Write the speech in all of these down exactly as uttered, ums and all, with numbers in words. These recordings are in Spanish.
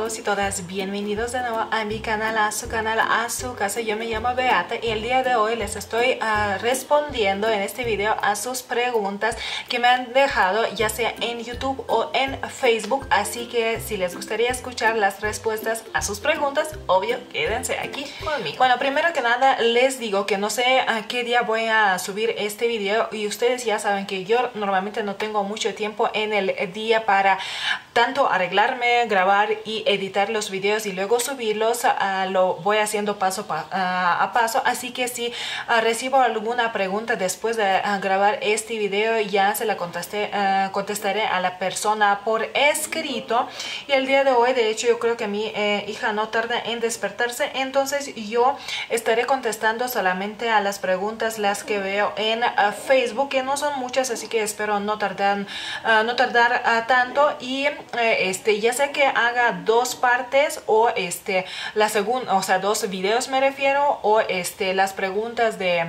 todos y todas, bienvenidos de nuevo a mi canal, a su canal, a su casa. Yo me llamo Beata y el día de hoy les estoy uh, respondiendo en este video a sus preguntas que me han dejado ya sea en YouTube o en Facebook. Así que si les gustaría escuchar las respuestas a sus preguntas, obvio, quédense aquí conmigo. Bueno, primero que nada les digo que no sé a qué día voy a subir este video y ustedes ya saben que yo normalmente no tengo mucho tiempo en el día para tanto arreglarme, grabar y editar los videos y luego subirlos. Uh, lo voy haciendo paso pa, uh, a paso, así que si uh, recibo alguna pregunta después de uh, grabar este video, ya se la contesté, uh, contestaré a la persona por escrito. Y el día de hoy, de hecho, yo creo que mi eh, hija no tarda en despertarse, entonces yo estaré contestando solamente a las preguntas las que veo en uh, Facebook, que no son muchas, así que espero no tardar, uh, no tardar uh, tanto. Y eh, este ya sé que haga dos partes o este la segunda, o sea, dos videos me refiero, o este las preguntas de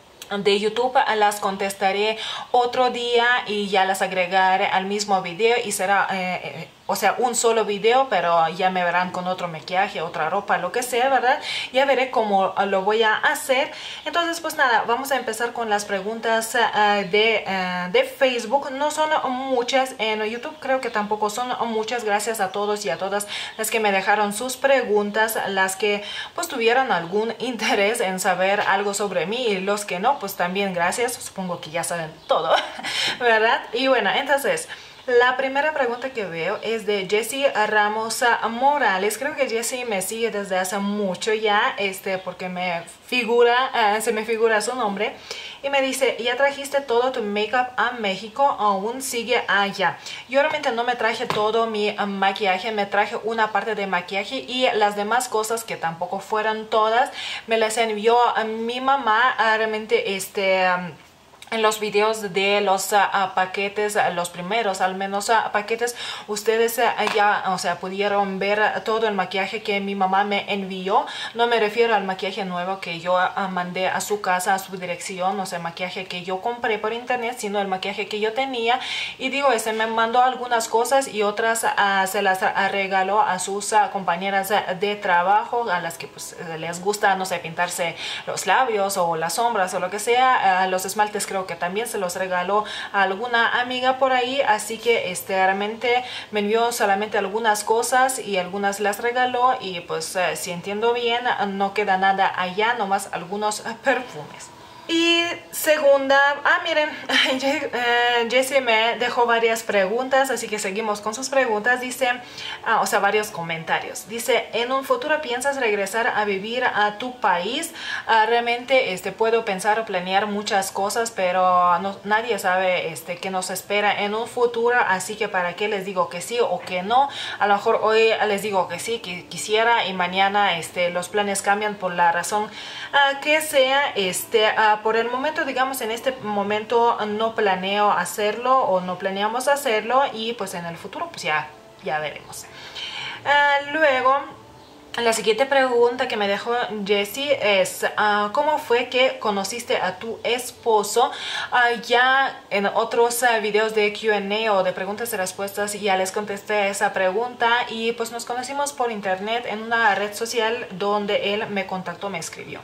de YouTube las contestaré otro día y ya las agregaré al mismo video y será eh, eh, o sea, un solo video, pero ya me verán con otro maquillaje, otra ropa, lo que sea, ¿verdad? Ya veré cómo lo voy a hacer. Entonces, pues nada, vamos a empezar con las preguntas uh, de, uh, de Facebook. No son muchas, en YouTube creo que tampoco son muchas. Gracias a todos y a todas las que me dejaron sus preguntas, las que pues tuvieron algún interés en saber algo sobre mí, y los que no, pues también gracias. Supongo que ya saben todo, ¿verdad? Y bueno, entonces la primera pregunta que veo es de Jessie Ramos Morales. Creo que Jessie me sigue desde hace mucho ya, este, porque me figura, uh, se me figura su nombre. Y me dice, ¿ya trajiste todo tu make-up a México o aún sigue allá? Yo realmente no me traje todo mi uh, maquillaje, me traje una parte de maquillaje y las demás cosas, que tampoco fueron todas, me las envió a mi mamá. Uh, realmente este... Um, en los videos de los uh, paquetes, uh, los primeros al menos uh, paquetes, ustedes uh, ya, o sea, pudieron ver uh, todo el maquillaje que mi mamá me envió. No me refiero al maquillaje nuevo que yo uh, mandé a su casa, a su dirección, o sea, maquillaje que yo compré por internet, sino el maquillaje que yo tenía. Y digo, ese me mandó algunas cosas y otras uh, se las uh, regaló a sus uh, compañeras uh, de trabajo, a las que pues les gusta, no sé, pintarse los labios o las sombras o lo que sea. Uh, los esmaltes creo que también se los regaló a alguna amiga por ahí, así que este realmente me envió solamente algunas cosas y algunas las regaló. Y pues eh, si entiendo bien, no queda nada allá, nomás algunos perfumes. Y segunda, ah miren, Jessie me dejó varias preguntas, así que seguimos con sus preguntas. Dice, ah, o sea, varios comentarios. Dice, ¿en un futuro piensas regresar a vivir a tu país? Ah, realmente este, puedo pensar o planear muchas cosas, pero no, nadie sabe este, qué nos espera en un futuro, así que para qué les digo que sí o que no. A lo mejor hoy les digo que sí, que quisiera, y mañana este, los planes cambian por la razón ah, que sea. Este, ah, por el momento, digamos, en este momento no planeo hacerlo o no planeamos hacerlo, y pues en el futuro pues ya, ya veremos. Uh, luego, la siguiente pregunta que me dejó Jessie es, uh, ¿cómo fue que conociste a tu esposo? Uh, ya en otros uh, videos de Q and A o de preguntas y respuestas ya les contesté esa pregunta, y pues nos conocimos por internet en una red social donde él me contactó, me escribió.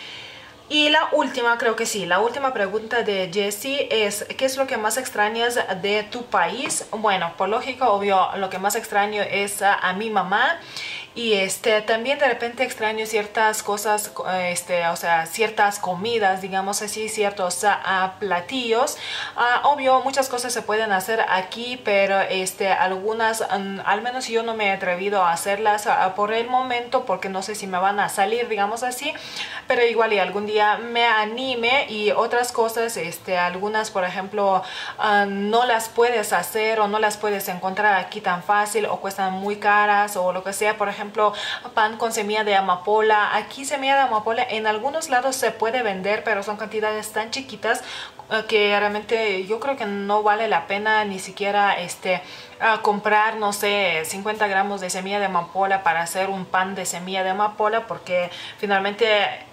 Y la última, creo que sí, la última pregunta de Jessie es, ¿qué es lo que más extrañas de tu país? Bueno, por lógica, obvio, lo que más extraño es a, a mi mamá. Y este también de repente extraño ciertas cosas, este, o sea, ciertas comidas, digamos así, ciertos uh, platillos. Uh, obvio, muchas cosas se pueden hacer aquí, pero este, algunas, um, al menos yo no me he atrevido a hacerlas uh, por el momento, porque no sé si me van a salir, digamos así. Pero igual y algún día me anime. Y otras cosas, este, algunas, por ejemplo, uh, no las puedes hacer o no las puedes encontrar aquí tan fácil, o cuestan muy caras o lo que sea. Por ejemplo, ejemplo, pan con semilla de amapola. Aquí semilla de amapola en algunos lados se puede vender, pero son cantidades tan chiquitas uh, que realmente yo creo que no vale la pena ni siquiera este uh, comprar, no sé, cincuenta gramos de semilla de amapola para hacer un pan de semilla de amapola, porque finalmente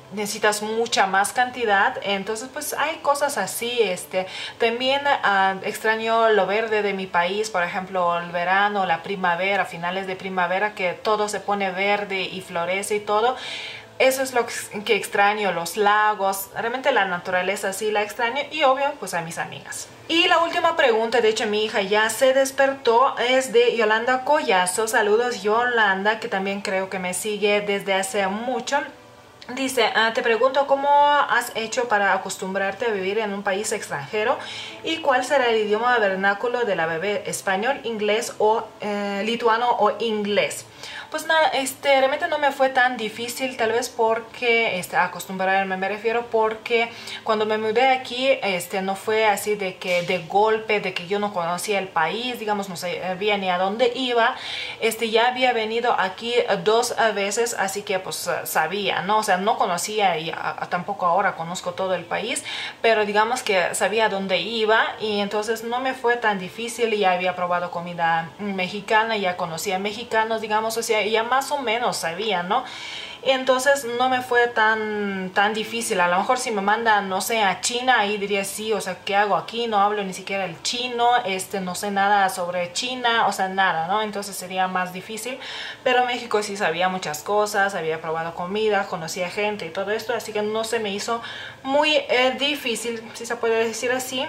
necesitas mucha más cantidad. Entonces pues hay cosas así. Este, también uh, extraño lo verde de mi país, por ejemplo el verano, la primavera, finales de primavera, que todo se pone verde y florece y todo. Eso es lo que extraño, los lagos, realmente la naturaleza sí la extraño, y obvio pues a mis amigas. Y la última pregunta, de hecho mi hija ya se despertó, es de Yolanda Collazo. Saludos Yolanda, que también creo que me sigue desde hace mucho. Dice, ah, te pregunto cómo has hecho para acostumbrarte a vivir en un país extranjero y cuál será el idioma vernáculo de la bebé, español, inglés o eh, lituano o inglés. Pues nada, este, realmente no me fue tan difícil, tal vez porque, este, acostumbrarme me refiero, porque cuando me mudé aquí, este, no fue así de que de golpe, de que yo no conocía el país, digamos, no sabía ni a dónde iba. Este, ya había venido aquí dos veces, así que pues sabía, ¿no? O sea, no conocía y a, a, tampoco ahora conozco todo el país, pero digamos que sabía a dónde iba, y entonces no me fue tan difícil. Ya había probado comida mexicana, ya conocía mexicanos, digamos, o sea, ya más o menos sabía, ¿no? Entonces no me fue tan, tan difícil. A lo mejor si me mandan, no sé, a China, ahí diría sí, o sea, ¿qué hago aquí? No hablo ni siquiera el chino, este, no sé nada sobre China, o sea, nada, ¿no? Entonces sería más difícil. Pero México sí sabía muchas cosas, había probado comida, conocía gente y todo esto, así que no se me hizo muy eh, difícil, si se puede decir así.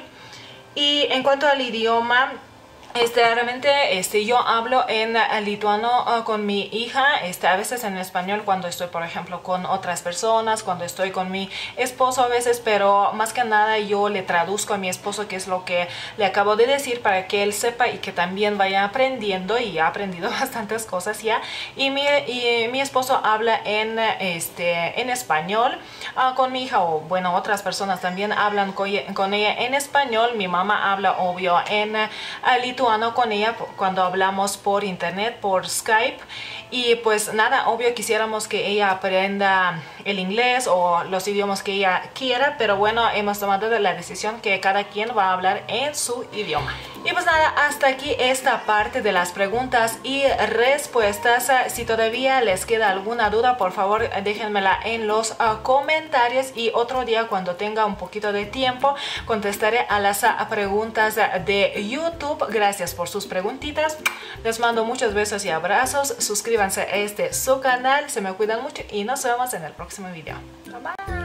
Y en cuanto al idioma, Este, realmente este, yo hablo en uh, lituano uh, con mi hija, este, a veces en español cuando estoy, por ejemplo, con otras personas, cuando estoy con mi esposo a veces, pero más que nada yo le traduzco a mi esposo qué es lo que le acabo de decir para que él sepa y que también vaya aprendiendo, y ha aprendido bastantes cosas ya. Y mi, y mi esposo habla en, este, en español uh, con mi hija, o bueno, otras personas también hablan con, con ella en español. Mi mamá habla, obvio, en uh, lituano con ella cuando hablamos por internet, por Skype. Y pues nada, obvio quisiéramos que ella aprenda el inglés o los idiomas que ella quiera, pero bueno, hemos tomado la decisión que cada quien va a hablar en su idioma. Y pues nada, hasta aquí esta parte de las preguntas y respuestas. Si todavía les queda alguna duda, por favor déjenmela en los uh, comentarios, y otro día cuando tenga un poquito de tiempo contestaré a las uh, preguntas de YouTube. Gracias por sus preguntitas, les mando muchos besos y abrazos. Suscríbanse a este su canal, se me cuidan mucho y nos vemos en el próximo video. Bye bye.